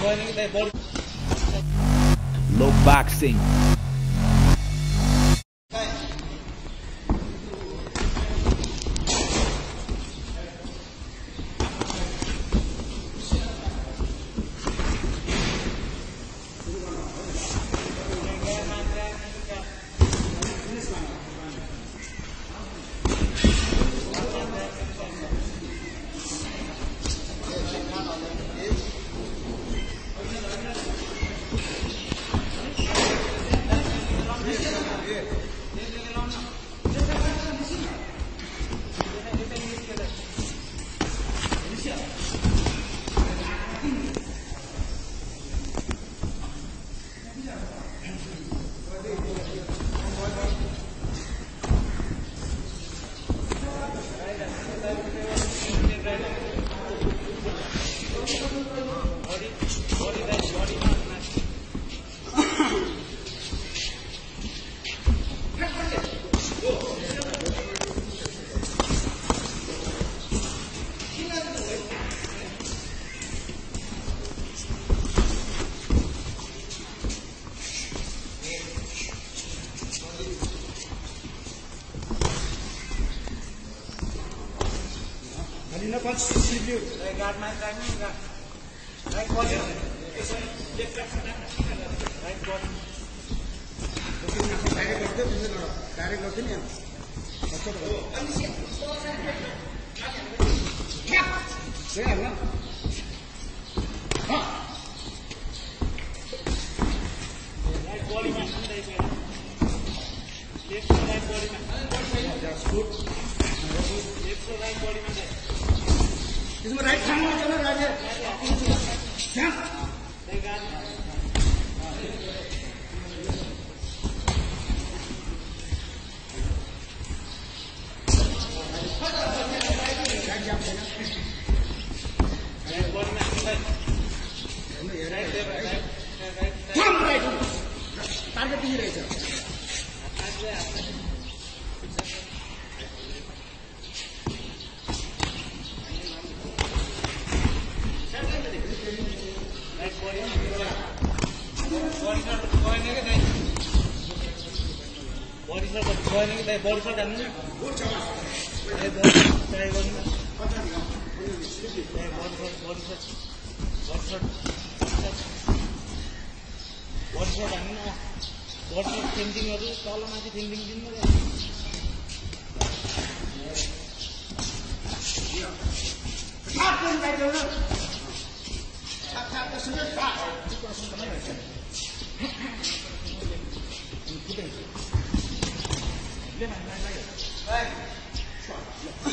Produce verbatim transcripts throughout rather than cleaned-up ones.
Low boxing. No punch, sleep you. I got my time. Right body. Left right body. Okay, now direct करते हैं फिर ना direct करते नहीं हम. अच्छा तो. क्या है ना? हाँ. Right body में left right body में. Just good. Left right body में. इसमें राइट हैंड में चला राजे क्या टारगेट नहीं रहेगा body shot going नहीं दे body shot करना ये body try करना ये body shot body shot body shot body shot करना body shot thinking होती है ताला माची thinking दिन में आप कौन बैठे हो ना आप आप का सुबह फास्ट को सुन करना है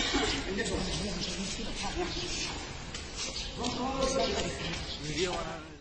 video